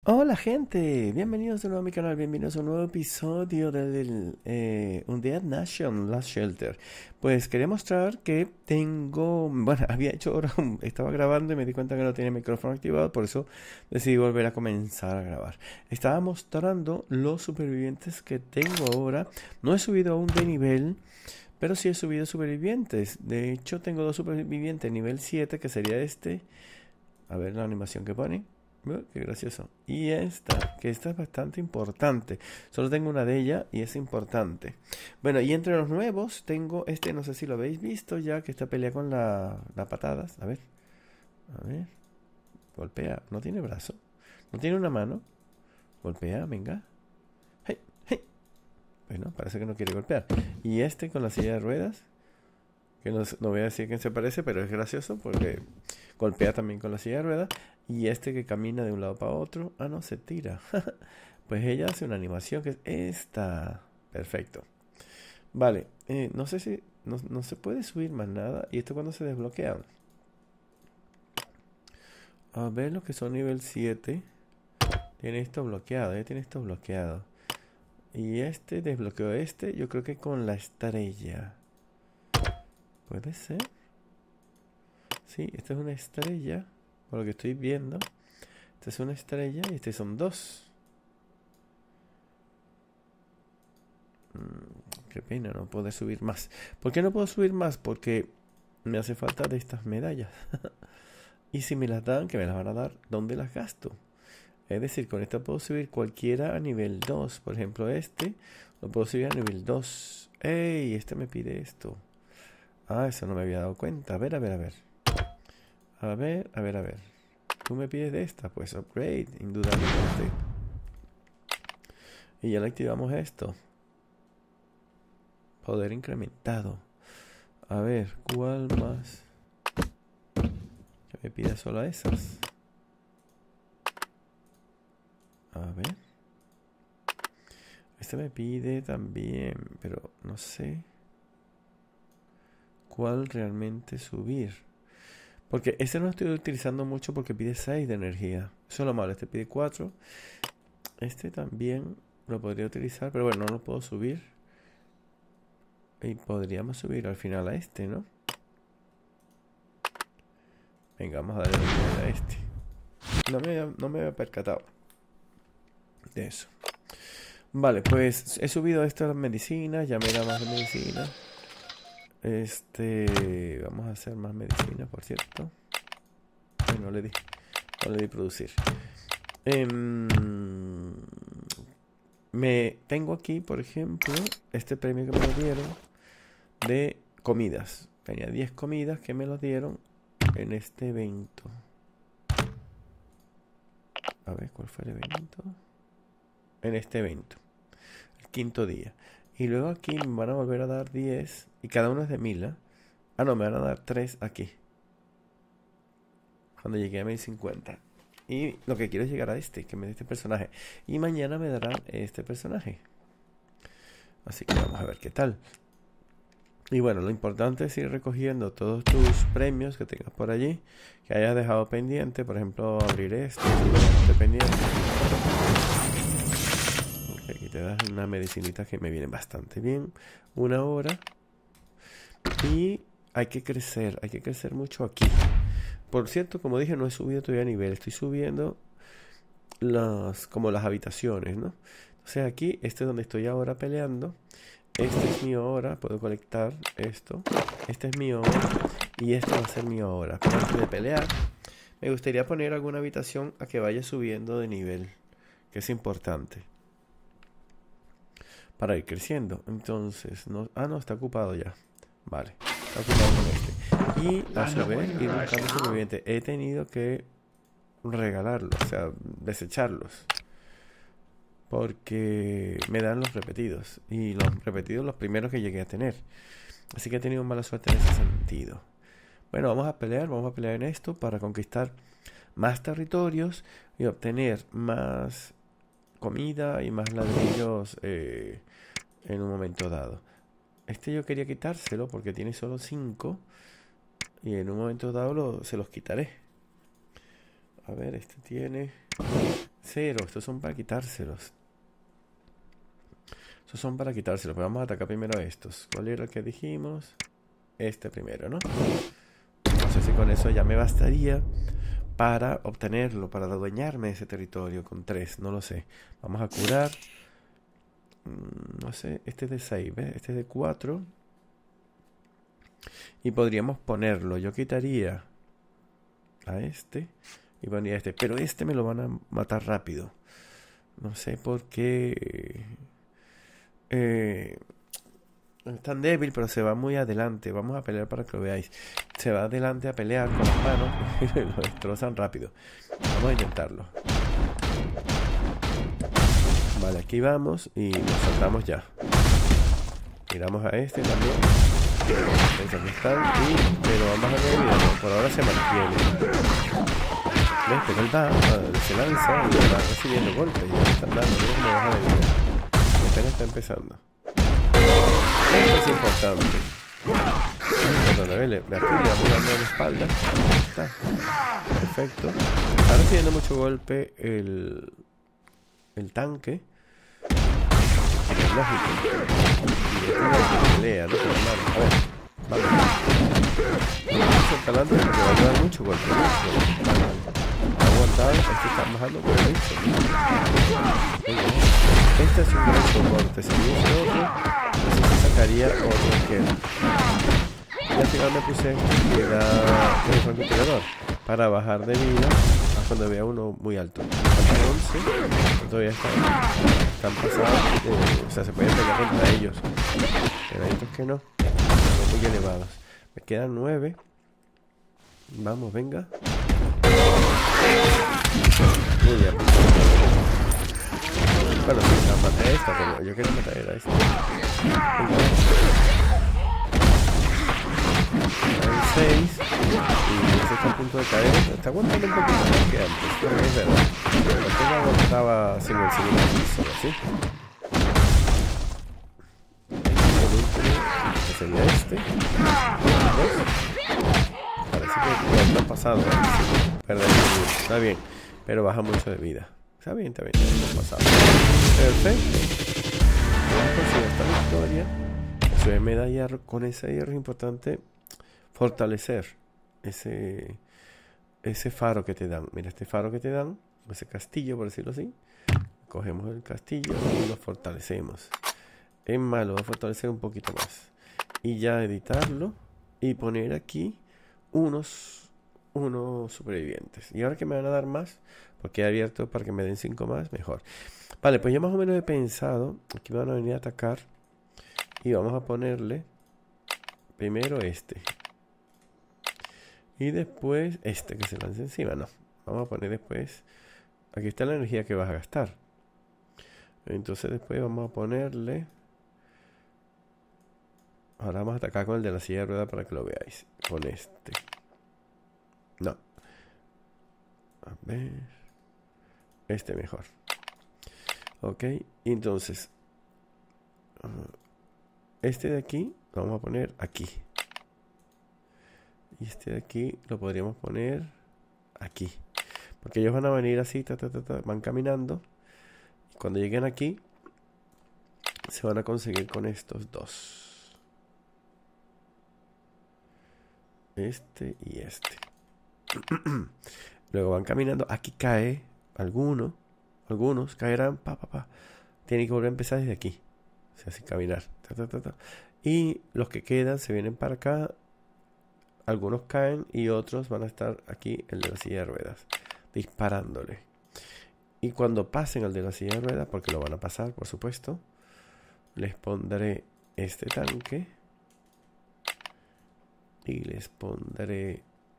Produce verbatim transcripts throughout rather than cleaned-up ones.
Hola gente, bienvenidos de nuevo a mi canal, bienvenidos a un nuevo episodio del eh, Undead Nation Last Shelter. Pues quería mostrar que tengo, bueno, había hecho ahora, un- estaba grabando y me di cuenta que no tenía el micrófono activado, por eso decidí volver a comenzar a grabar. Estaba mostrando los supervivientes que tengo ahora, no he subido aún de nivel, pero sí he subido supervivientes. De hecho tengo dos supervivientes nivel siete, que sería este. A ver la animación que pone. Uh, qué gracioso. Y esta, que esta es bastante importante. Solo tengo una de ellas y es importante. Bueno, y entre los nuevos tengo este, no sé si lo habéis visto ya, que está pelea con la, las patadas. A ver, a ver. Golpea. No tiene brazo. No tiene una mano. Golpea, venga. Hey, hey. Bueno, parece que no quiere golpear. Y este con la silla de ruedas. Que no, no voy a decir quién se parece, pero es gracioso porque golpea también con la silla de ruedas. Y este que camina de un lado para otro. Ah, no, se tira. Pues ella hace una animación que es esta. Perfecto. Vale, eh, no sé si no, no se puede subir más nada. ¿Y esto cuando se desbloquea? A ver lo que son nivel siete. Tiene esto bloqueado, ya tiene esto bloqueado. Y este desbloqueó este, yo creo que con la estrella. ¿Puede ser? Sí, esta es una estrella. Por lo que estoy viendo. Esta es una estrella y este son dos. Mm, qué pena no poder subir más. ¿Por qué no puedo subir más? Porque me hace falta de estas medallas. Y si me las dan, que me las van a dar, ¿dónde las gasto? Es decir, con esta puedo subir cualquiera a nivel dos. Por ejemplo, este lo puedo subir a nivel dos. ¡Ey! Este me pide esto. Ah, eso no me había dado cuenta. A ver, a ver, a ver. A ver, a ver, a ver. Tú me pides de esta, pues upgrade, indudablemente. Y ya le activamos esto. Poder incrementado. A ver, ¿cuál más? Que me pida solo esas. A ver. Este me pide también, pero no sé cuál realmente subir. Porque este no lo estoy utilizando mucho porque pide seis de energía. Eso es lo malo, este pide cuatro. Este también lo podría utilizar, pero bueno, no lo puedo subir. Y podríamos subir al final a este, ¿no? Venga, vamos a darle a este. No me, no me había percatado de eso. Vale, pues he subido estas medicinas, ya me da más medicina. Este, vamos a hacer más medicina, por cierto. Ay, no le di, no le di producir. Em, me tengo aquí, por ejemplo, este premio que me lo dieron de comidas. Tenía diez comidas que me lo dieron en este evento. A ver, ¿cuál fue el evento? En este evento, el quinto día. Y luego aquí me van a volver a dar diez y cada uno es de mil, ¿eh? Ah, no, me van a dar tres aquí. Cuando llegué a mil cincuenta. Y lo que quiero es llegar a este, que me dé este personaje. Y mañana me darán este personaje. Así que vamos a ver qué tal. Y bueno, lo importante es ir recogiendo todos tus premios que tengas por allí, que hayas dejado pendiente. Por ejemplo, abrir este, este pendiente. Ok, aquí te das una medicinita que me viene bastante bien. Una hora. Y hay que crecer, hay que crecer mucho aquí. Por cierto, como dije, no he subido todavía nivel. Estoy subiendo las, como las habitaciones, ¿no? O sea, aquí, este es donde estoy ahora peleando. Este es mío ahora, puedo colectar esto. Este es mío ahora y este va a ser mío ahora. Pero antes de pelear, me gustaría poner alguna habitación a que vaya subiendo de nivel, que es importante para ir creciendo. Entonces, no, ah, no, está ocupado ya. Vale, está ocupado con este. Y a su vez, ir buscando supervivientes. He tenido que regalarlos, o sea, desecharlos. Porque me dan los repetidos. Y los repetidos los primeros que llegué a tener. Así que he tenido mala suerte en ese sentido. Bueno, vamos a pelear, vamos a pelear en esto para conquistar más territorios y obtener más comida y más ladrillos eh, en un momento dado. Este yo quería quitárselo porque tiene solo cinco y en un momento dado lo, se los quitaré. A ver, este tiene cero. Estos son para quitárselos. Estos son para quitárselos. Pero vamos a atacar primero a estos. ¿Cuál era el que dijimos? Este primero, ¿no? No sé si con eso ya me bastaría para obtenerlo, para adueñarme de ese territorio con tres. No lo sé. Vamos a curar. No sé, este es de seis, ¿ves? Este es de cuatro. Y podríamos ponerlo. Yo quitaría a este y pondría este. Pero este me lo van a matar rápido. No sé por qué. Eh, es tan débil, pero se va muy adelante. Vamos a pelear para que lo veáis. Se va adelante a pelear con las manos y lo destrozan rápido. Vamos a intentarlo. Vale, aquí vamos y nos saltamos ya. Miramos a este también. Aquí están y, pero vamos a ver, mira, no, por ahora se mantiene. ¿Ves? Pero él va, se lanza y va recibiendo golpes y ya están dando. Mira cómo baja de vida. Apenas está empezando. Esto es importante. Perdón, ve, aquí le vamos dando en la espalda. Ahí está. Perfecto. Está recibiendo mucho golpe el, el tanque. Es lógico. Y es una pelea, ¿no? A ver, vamos. Vamos a adelante porque va a dar mucho golpe. Ha aguantado, este está bajando por el hecho. Este es un gran soporte. Si hubiese otro, entonces sacaría otro que. Y al final me puse que era el francotirador para bajar de vida a cuando vea uno muy alto. once, todavía están, están pasados, eh, o sea, se pueden pelear contra ellos. Pero hay otros que no, son muy elevados. Me quedan nueve. Vamos, venga. Muy bien. Bueno, sí, la maté a esta, pero yo quiero matar a esta. Hay seis y este está a punto de caer. Está aguantando un poquito más que antes, pero es verdad. Antes no aguantaba sin el segundo piso, ¿sí? El último, que sería este. Parece que ya está pasado, ¿eh? Perdón, está bien, pero baja mucho de vida. Está bien, está bien, está pasado. Perfecto. Vamos a conseguir esta victoria. Eso de medalla con ese hierro es importante. Fortalecer ese ese faro que te dan. Mira, este faro que te dan, ese castillo, por decirlo así. Cogemos el castillo y lo fortalecemos. Es malo, voy a fortalecer un poquito más. Y ya editarlo y poner aquí unos, unos supervivientes. Y ahora que me van a dar más, porque he abierto para que me den cinco más, mejor. Vale, pues yo más o menos he pensado, aquí van a venir a atacar y vamos a ponerle primero este. Y después este que se lance encima. No, vamos a poner después. Aquí está la energía que vas a gastar. Entonces después vamos a ponerle. Ahora vamos a atacar con el de la silla de ruedas para que lo veáis. Con este. No. A ver. Este mejor. Ok. Entonces. Este de aquí lo vamos a poner aquí. Y este de aquí lo podríamos poner aquí. Porque ellos van a venir así, ta, ta, ta, ta, van caminando. Y cuando lleguen aquí, se van a conseguir con estos dos. Este y este. Luego van caminando. Aquí cae alguno. Algunos caerán. Pa, pa, pa. Tienen que volver a empezar desde aquí. O sea, así caminar. Ta, ta, ta, ta. Y los que quedan se vienen para acá. Algunos caen y otros van a estar aquí, el de la silla de ruedas, disparándole. Y cuando pasen al de la silla de ruedas, porque lo van a pasar, por supuesto, les pondré este tanque. Y les pondré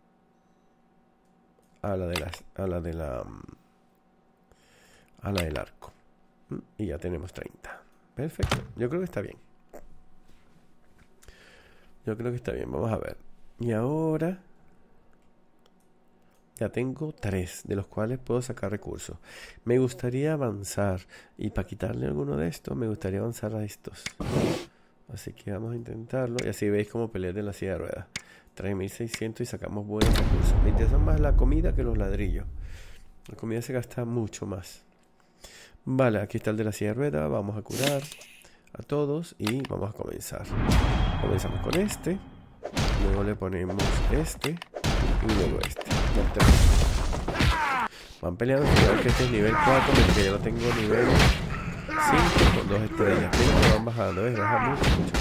a la de las, a la de la, a la del arco. Y ya tenemos treinta. Perfecto. Yo creo que está bien. Yo creo que está bien. Vamos a ver. Y ahora ya tengo tres, de los cuales puedo sacar recursos. Me gustaría avanzar. Y para quitarle alguno de estos, me gustaría avanzar a estos. Así que vamos a intentarlo. Y así veis cómo pelear de la silla de ruedas. tres mil seiscientos y sacamos buenos recursos. Me interesa más la comida que los ladrillos. La comida se gasta mucho más. Vale, aquí está el de la silla de ruedas. Vamos a curar a todos y vamos a comenzar. Comenzamos con este. Luego le ponemos este. Y luego este. Van peleando. Cuidado que este es nivel cuatro, porque yo lo tengo nivel cinco con dos estrellas. Pero que van bajando, ¿ves? Baja mucho, mucho.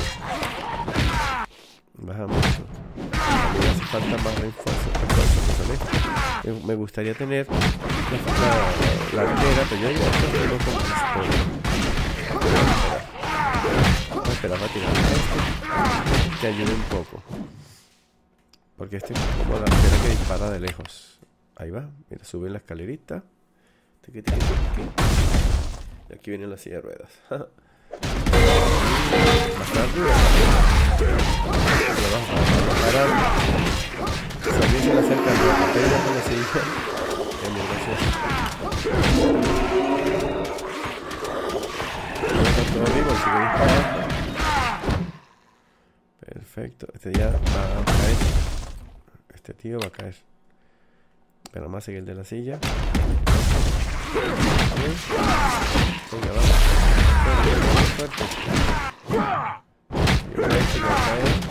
Baja mucho. A mí me hace falta más refuerzo, refuerzo que son estos. Me gustaría tener la, la, la arquera, pero yo ya tengo como pistola. Voy a esperar a tirar este, que ayude un poco. Porque este es como la arquera que dispara de lejos. Ahí va, mira, sube la escalerita. Tiqui, tiqui, tiqui. Y aquí viene la silla de ruedas. Más rápido. Lo vas a parar. Si alguien se le acerca a pega con la silla, es muy gracioso. Todo vivo, sigue disparando. Perfecto, este ya va a caer. Este tío va a caer. Pero más sigue el de la silla. Venga, vamos. Fuerte, fuerte. Y ahora este va a caer.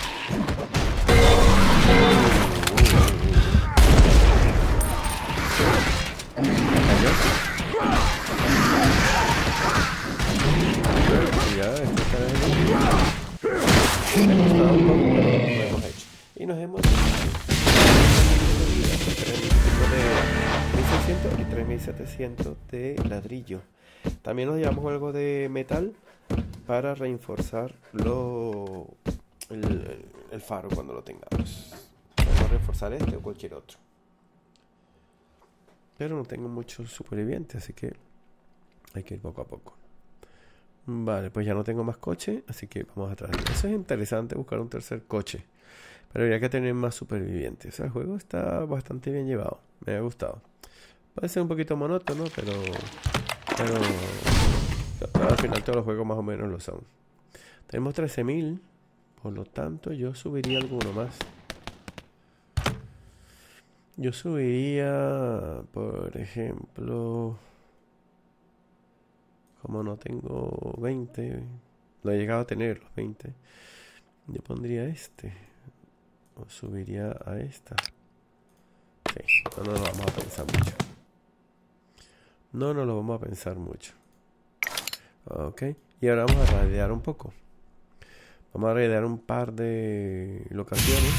¿Cayó? Ya, esto está bien. Hemos dado un poco, pero lo hemos hecho. Y nos hemos de mil seiscientos y tres mil setecientos de ladrillo. También nos llevamos algo de metal para reforzar lo, el, el, el faro cuando lo tengamos. Vamos a reforzar este o cualquier otro. Pero no tengo muchos supervivientes, así que hay que ir poco a poco. Vale, pues ya no tengo más coche, así que vamos atrás. Eso es interesante, buscar un tercer coche. Pero habría que tener más supervivientes. O sea, el juego está bastante bien llevado. Me ha gustado. Puede ser un poquito monótono, pero... Pero... al final todos los juegos más o menos lo son. Tenemos trece mil. Por lo tanto, yo subiría alguno más. Yo subiría... Por ejemplo... Como no tengo veinte... No he llegado a tener los veinte. Yo pondría este... O subiría a esta. Sí, no nos lo vamos a pensar mucho. No nos lo vamos a pensar mucho. Ok, y ahora vamos a raidear un poco. Vamos a raidear un par de locaciones.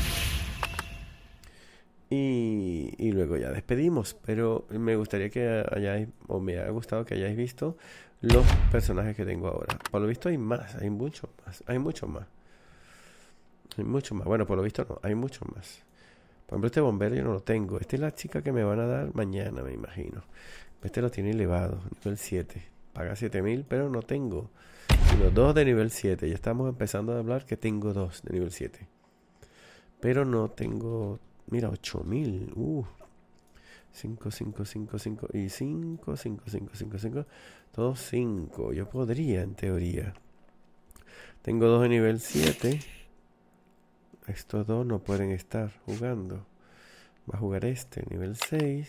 Y, y luego ya despedimos. Pero me gustaría que hayáis, o me haya gustado que hayáis visto los personajes que tengo ahora. Por lo visto hay más, hay muchos más, hay muchos más. Hay mucho más. Bueno, por lo visto no. Hay mucho más. Por ejemplo, este bombero yo no lo tengo. Esta es la chica que me van a dar mañana, me imagino. Este lo tiene elevado. Nivel siete. Paga siete mil, pero no tengo. Sino dos de nivel siete. Ya estamos empezando a hablar que tengo dos de nivel siete. Pero no tengo... Mira, ocho mil. Uh. cinco, cinco, cinco, cinco. Y cinco, cinco, cinco, cinco, cinco. Todos cinco. Yo podría, en teoría. Tengo dos de nivel siete. Estos dos no pueden estar jugando. Va a jugar este, nivel seis.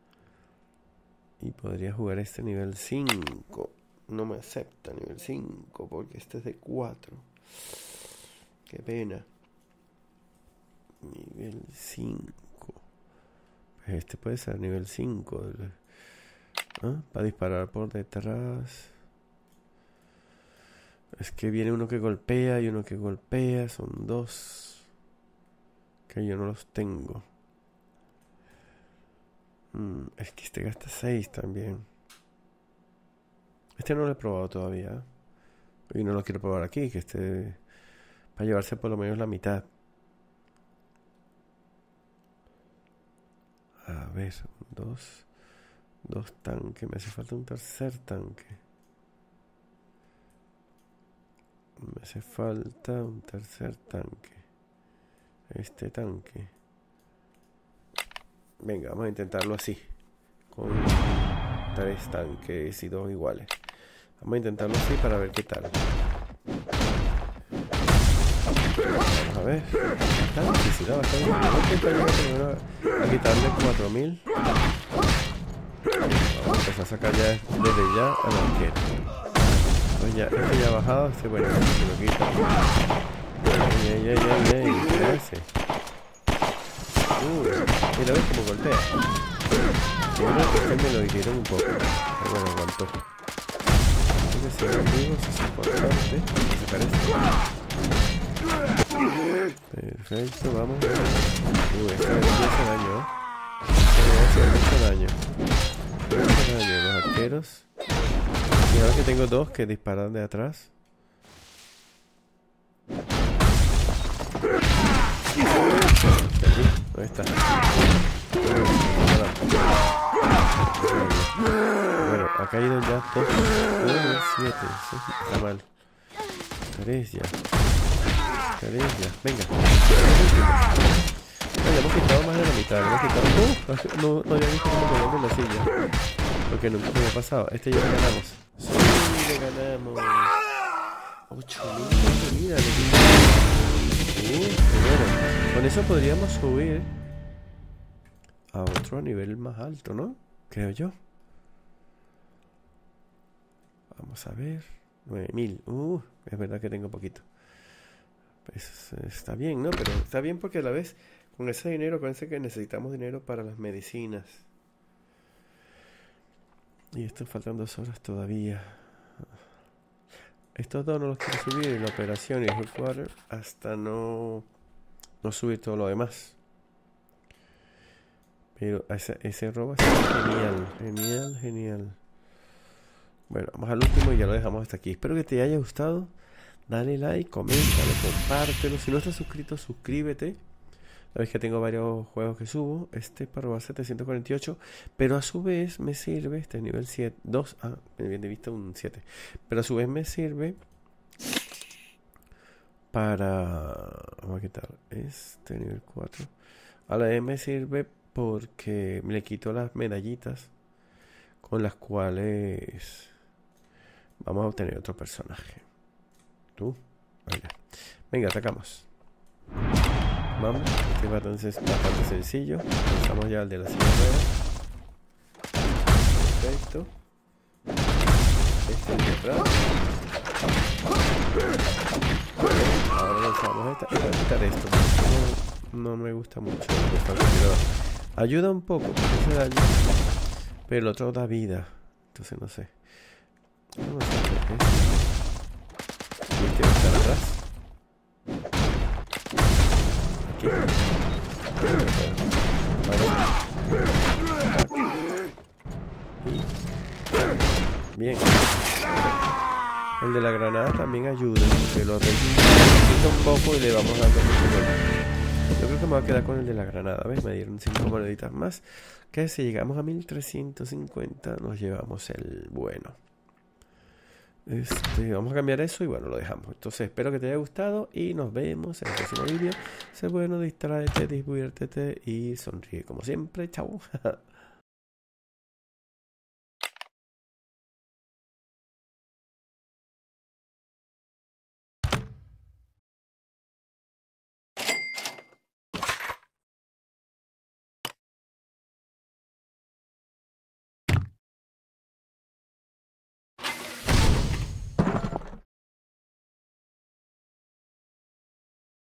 Y podría jugar este, nivel cinco. No me acepta nivel cinco porque este es de cuatro. Qué pena. Nivel cinco. Pues este puede ser nivel cinco. ¿Ah? Para disparar por detrás. Es que viene uno que golpea y uno que golpea. Son dos. Que yo no los tengo. Mm, es que este gasta seis también. Este no lo he probado todavía. Y no lo quiero probar aquí. Que este... Para llevarse por lo menos la mitad. A ver. Dos. Dos tanques. Me hace falta un tercer tanque. Me hace falta un tercer tanque. Este tanque. Venga, vamos a intentarlo así. Con tres tanques y dos iguales. Vamos a intentarlo así para ver qué tal. Vamos a ver. Está difícil, bastante. Voy a intentar a quitarle cuatro mil. Vamos a empezar a sacar ya desde ya al arquero. Pues ya, este ya ha bajado, este bueno, se lo quita. Ay, ay, ay, ay, ay, ¿qué hace? Uy, mira, ves cómo golpea. Yo creo que este me lo hirieron un poco, pero bueno, aguantó. Entonces si ahora vivos es importante sacar esto. Perfecto, vamos. Uy, esta vez hace daño, ¿eh? Esta vez hace mucho daño. Mucho daño, los arqueros. Y ahora que tengo dos que disparan de atrás. Ahí está. Bueno, ha caído ya dos. nueve, siete. Está mal. Tres ya. Tres ya. Venga. Vale, hemos quitado más de la mitad. Hemos quitado. Uh, no, no había visto cómo quedó en la silla. Porque nunca me había pasado. Este ya lo ganamos. Sí, le ganamos. ocho mil. Mira, le uh, bueno. Con eso podríamos subir a otro nivel más alto, ¿no? Creo yo. Vamos a ver. nueve mil. Uh, es verdad que tengo poquito. Pues está bien, ¿no? Pero está bien porque a la vez, con ese dinero, acuérdense que necesitamos dinero para las medicinas. Y esto faltan dos horas todavía. Estos dos no los quiero subir, la operación y el Hotwater, hasta no, no subir todo lo demás. Pero ese, ese robo es genial, genial, genial. Bueno, vamos al último y ya lo dejamos hasta aquí. Espero que te haya gustado. Dale like, coméntalo, compártelo. Si no estás suscrito, suscríbete. Sabes que tengo varios juegos que subo. Este para robar setecientos cuarenta y ocho. Pero a su vez me sirve. Este es nivel siete. dos. Ah, me habían de vista un siete. Pero a su vez me sirve para... Vamos a quitar este nivel cuatro. A la vez me sirve porque le quito las medallitas con las cuales vamos a obtener otro personaje. Tú. Venga, Venga atacamos. Vamos, este es bastante, bastante sencillo. Empezamos ya al de la silla rueda. Perfecto. Este es de atrás. Ahora lanzamos esta. Y voy a quitar esto. No, no me gusta mucho. Ayuda un poco, hace daño. Pero el otro da vida. Entonces no sé. Vamos a hacer esto. Y este va a estar atrás. Aquí. Bien. El de la granada también ayuda, porque lo quita un poco y le vamos dando mucho golpe. Yo creo que me voy a quedar con el de la granada, ¿ves? Me dieron cinco moneditas más. Que si llegamos a mil trescientos cincuenta nos llevamos el bueno. Este, vamos a cambiar eso y bueno, lo dejamos. Entonces espero que te haya gustado y nos vemos en el próximo vídeo. Sé bueno, distráete, diviértete y sonríe como siempre. Chao.